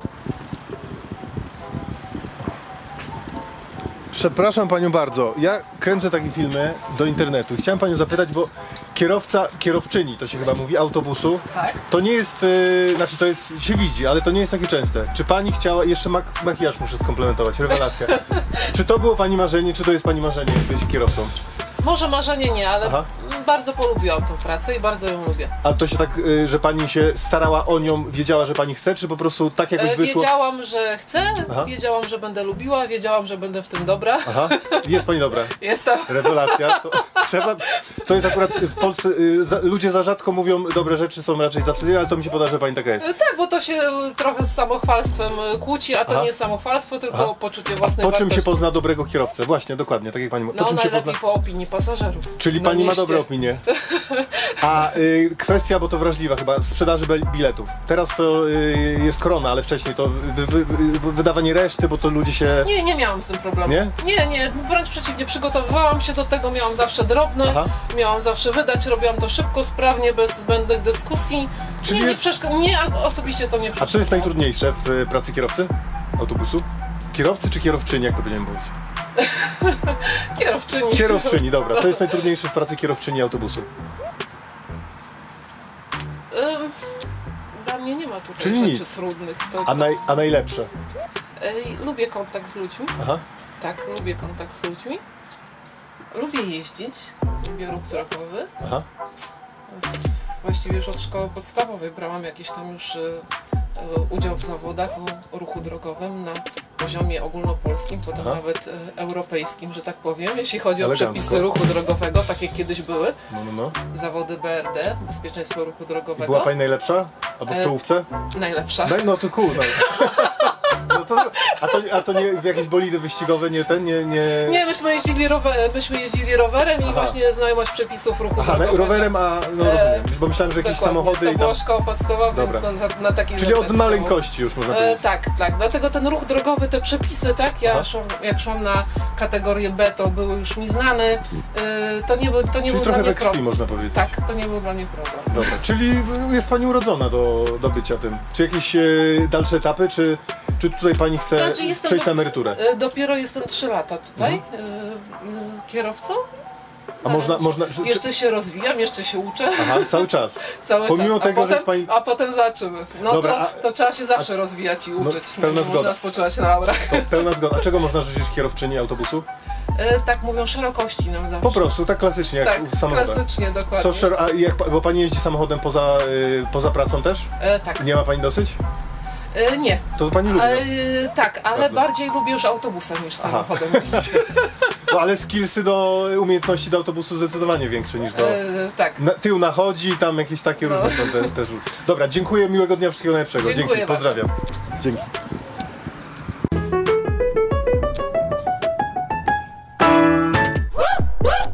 Przepraszam panią bardzo, ja kręcę takie filmy do internetu. Chciałem panią zapytać, bo kierowczyni, to się chyba mówi, autobusu, Tak? to nie jest, znaczy to jest, się widzi, ale to nie jest takie częste. Czy pani chciała, jeszcze makijaż muszę skomplementować, rewelacja. Czy to było pani marzenie, czy to jest pani marzenie, być kierowcą? Może marzenie nie, ale bardzo polubiłam tą pracę i bardzo ją lubię. A to się tak, że pani się starała o nią, wiedziała, że pani chce, czy po prostu tak jakoś wyszło? Wiedziałam, że chcę, wiedziałam, że będę lubiła, wiedziałam, że będę w tym dobra. Aha, jest pani dobra. Jestem. Rewelacja. To jest akurat w Polsce, ludzie za rzadko mówią dobre rzeczy, są raczej zawstydzeni, ale to mi się poda, że pani taka jest. Tak, bo to się trochę z samochwalstwem kłóci, a to nie jest samochwalstwo, tylko poczucie własnej Po czym wartości. się pozna dobrego kierowcę? Właśnie, dokładnie, tak jak pani mówi. No najlepiej po opinii pasażerów. Czyli pani ma dobre opinie. A kwestia, bo to wrażliwa chyba, sprzedaży biletów. Teraz to jest korona, ale wcześniej to wydawanie reszty, bo to ludzie się... Nie miałam z tym problemu. Nie? Nie, wręcz przeciwnie, przygotowywałam się do tego, miałam zawsze drobne, miałam zawsze wydać, robiłam to szybko, sprawnie, bez zbędnych dyskusji. Czyli Mnie osobiście to nie przeszkadzało. A co jest najtrudniejsze w pracy kierowcy autobusu? Kierowcy czy kierowczyni, jak to powinienem powiedzieć? Kierowczyni. Kierowczyni, dobra. Co jest najtrudniejsze w pracy kierowczyni autobusu? Dla mnie nie ma tutaj Czyli rzeczy nic. trudnych. A najlepsze? Lubię kontakt z ludźmi. Aha. Tak, lubię kontakt z ludźmi. Lubię jeździć. Lubię ruch drogowy. Aha. Właściwie już od szkoły podstawowej brałam jakiś tam już udział w zawodach o ruchu drogowym na poziomie ogólnopolskim, potem nawet europejskim, że tak powiem, jeśli chodzi o przepisy ruchu drogowego, tak jak kiedyś były. Zawody BRD, bezpieczeństwo ruchu drogowego. I była pani najlepsza? Albo w czołówce? Najlepsza. No to cool. A to nie w jakieś bolidy wyścigowe, nie ten, nie... Nie, myśmy jeździli rowerem i właśnie znajomość przepisów ruchu drogowego. Rowerem, no rozumiem, bo myślałem, że jakieś samochody to była szkoła podstawowa, więc na takich Czyli od maleńkości już można powiedzieć. Tak, dlatego ten ruch drogowy, te przepisy, tak, jak szłam na kategorię B, to były już mi znane, to nie był Czyli dla trochę mnie we krwi problem. można powiedzieć. Tak, to nie był dla mnie problem. Dobra, czyli jest pani urodzona do bycia tym. Czy jakieś dalsze etapy, czy tutaj pani chce przejść na emeryturę? Dopiero jestem 3 lata tutaj kierowcą. A można... Jeszcze się rozwijam, jeszcze się uczę. Aha, cały czas. Pomimo tego, potem, że pani... A potem zobaczymy. No dobra, to trzeba się zawsze rozwijać i uczyć. Pełna zgoda. Można spoczywać na laurach. Pełna zgoda. A czego można życzyć kierowczyni autobusu? Tak mówią, szerokości nam zawsze. Po prostu, tak klasycznie, jak w samochodach. Klasycznie, dokładnie. Bo pani jeździ samochodem poza pracą też? Tak. Nie ma pani dosyć? Nie. To pani lubi? Tak, ale bardziej lubię już autobusem niż samochodem jeździć. No ale skillsy do umiejętności do autobusu zdecydowanie większe niż do... Tak. Tył nachodzi, tam jakieś takie różne są też. Dobra, dziękuję, miłego dnia, wszystkiego najlepszego. Dziękuję Dzięki, pozdrawiam. Dzięki.